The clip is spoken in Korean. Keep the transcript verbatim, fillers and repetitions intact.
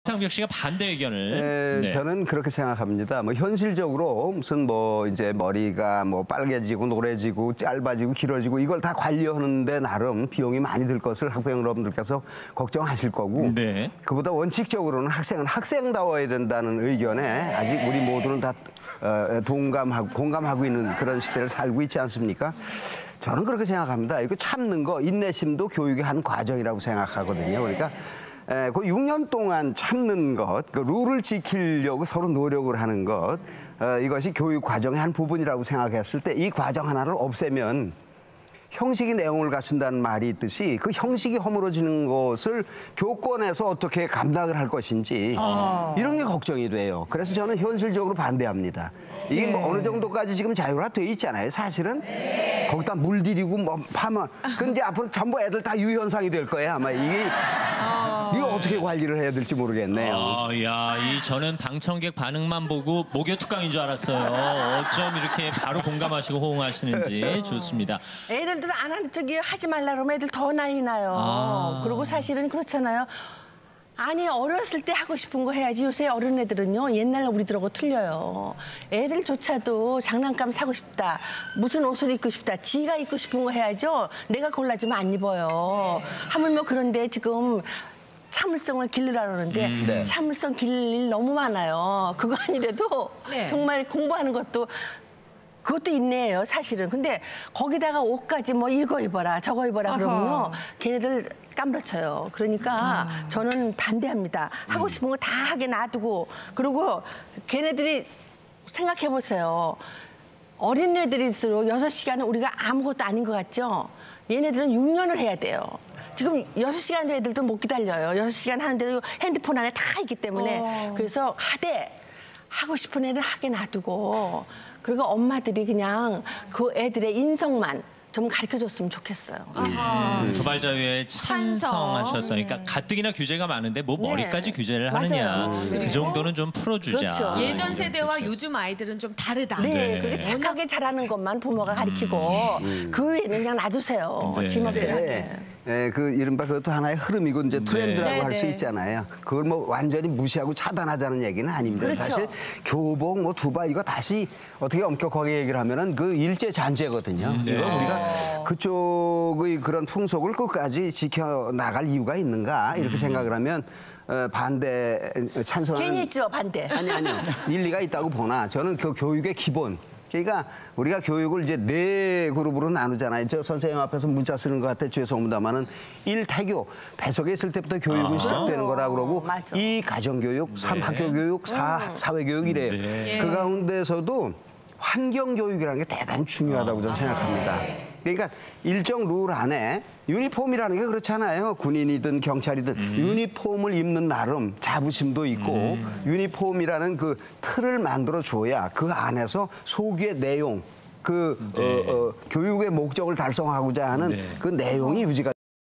박상벽 씨가 반대 의견을. 네, 네. 저는 그렇게 생각합니다. 뭐 현실적으로 무슨 뭐 이제 머리가 뭐 빨개지고 노래지고 짧아지고 길어지고 이걸 다 관리하는데 나름 비용이 많이 들 것을 학부모 여러분들께서 걱정하실 거고. 네. 그보다 원칙적으로는 학생은 학생다워야 된다는 의견에 아직 우리 모두는 다 동감하고 공감하고 있는 그런 시대를 살고 있지 않습니까? 저는 그렇게 생각합니다. 이거 참는 거, 인내심도 교육의 한 과정이라고 생각하거든요. 그러니까 에, 그 육 년 동안 참는 것, 그 룰을 지키려고 서로 노력을 하는 것, 어, 이것이 교육 과정의 한 부분이라고 생각했을 때 이 과정 하나를 없애면 형식이 내용을 갖춘다는 말이 있듯이 그 형식이 허물어지는 것을 교권에서 어떻게 감당을 할 것인지 아. 이런 게 걱정이 돼요. 그래서 저는 현실적으로 반대합니다. 이게 네. 뭐 어느 정도까지 지금 자율화돼 있잖아요. 사실은 네. 거기다 물들이고 뭐 파면 근데 앞으로 전부 애들 다 유현상이 될 거예요. 아마 이게 아. 이거 어떻게 관리를 해야 될지 모르겠네요. 아, 야, 이 저는 방청객 반응만 보고 목요특강인 줄 알았어요. 어쩜 이렇게 바로 공감하시고 호응하시는지 좋습니다. 애들도 안 하는 저기 하지 말라 그러면 애들 더 난리 나요. 아. 그리고 사실은 그렇잖아요. 아니 어렸을 때 하고 싶은 거 해야지. 요새 어린애들은요 옛날 우리들하고 틀려요. 애들조차도 장난감 사고 싶다, 무슨 옷을 입고 싶다, 지가 입고 싶은 거 해야죠. 내가 골라주면 안 입어요. 하물며 그런데 지금 참을성을 기르라 그러는데 음, 네. 참을성 기를 일 너무 많아요. 그거 아니래도 네. 정말 공부하는 것도 그것도 인내예요, 사실은. 근데 거기다가 옷까지 뭐 이거 입어라, 저거 입어라 그러면요. 걔네들 까무러쳐요. 그러니까 아. 저는 반대합니다. 하고 싶은 거 다 하게 놔두고 그리고 걔네들이 생각해보세요. 어린애들일수록 여섯 시간은 우리가 아무것도 아닌 것 같죠? 얘네들은 육 년을 해야 돼요. 지금 여섯 시간 애들도 못 기다려요. 여섯 시간 하는데도 핸드폰 안에 다 있기 때문에. 어. 그래서 하되 하고 싶은 애들 하게 놔두고 그리고 엄마들이 그냥 그 애들의 인성만 좀 가르쳐줬으면 좋겠어요. 음, 도발자유에 찬성하셨어요. 그러니까 가뜩이나 규제가 많은데 뭐 머리까지 네. 규제를 하느냐. 네. 그 정도는 좀 풀어주자. 그렇죠. 예전 세대와 요즘 아이들은 좀 다르다. 네, 네. 그게 착하게 잘하는 것만 부모가 가르치고 음. 그 외에는 그냥 놔두세요. 네. 지멋대로. 네. 네, 그 이른바 그것도 하나의 흐름이고 이제 트렌드라고 네. 할 수 있잖아요. 그걸 뭐 완전히 무시하고 차단하자는 얘기는 아닙니다. 그렇죠. 사실 교복, 뭐 두바 이거 다시 어떻게 엄격하게 얘기를 하면은 그 일제 잔재거든요. 네. 이거 우리가 그쪽의 그런 풍속을 끝까지 지켜 나갈 이유가 있는가 이렇게 음. 생각을 하면. 어, 반대 찬성은 괜히 있죠, 반대. 아니 아니요 일리가 있다고 보나 저는 그 교육의 기본. 그러니까 우리가 교육을 이제 네 그룹으로 나누잖아요. 저 선생님 앞에서 문자 쓰는 것 같아 죄송합니다만은 일 태교 배속에 있을 때부터 교육은 아 시작되는 거라 그러고 맞아. 이 가정교육, 네. 삼 학교교육, 사 사회교육 이래요. 네. 그 가운데서도 환경교육이라는 게 대단히 중요하다고 저는 생각합니다. 그러니까 일정 룰 안에 유니폼이라는 게 그렇잖아요. 군인이든 경찰이든 음. 유니폼을 입는 나름 자부심도 있고 음. 유니폼이라는 그 틀을 만들어줘야 그 안에서 소규의 내용, 그 네. 어, 어, 교육의 목적을 달성하고자 하는 네. 그 내용이 유지가